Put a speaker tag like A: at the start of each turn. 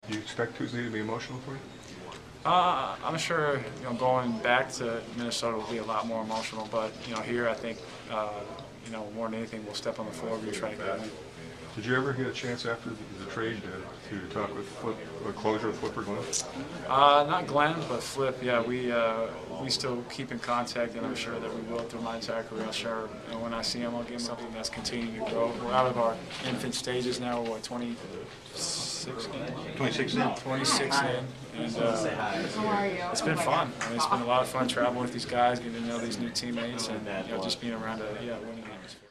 A: Do you expect Tuesday to be emotional for you?
B: I'm sure going back to Minnesota will be a lot more emotional, but here I think more than anything we'll step on the floor and try to get a win.
A: Did you ever get a chance after the trade to talk with Flip, or closure with Flip or Glenn?
B: Not Glenn, but Flip. Yeah, we still keep in contact, and I'm sure that we will through my entire career. I'm sure when I see him, I'll give him something that's continuing to grow. We're out of our infant stages now. We're 26 in.
A: 26 in.
B: 26 in, and it's been fun. I mean, it's been a lot of fun traveling with these guys, getting to know these new teammates, and just being around a winning atmosphere.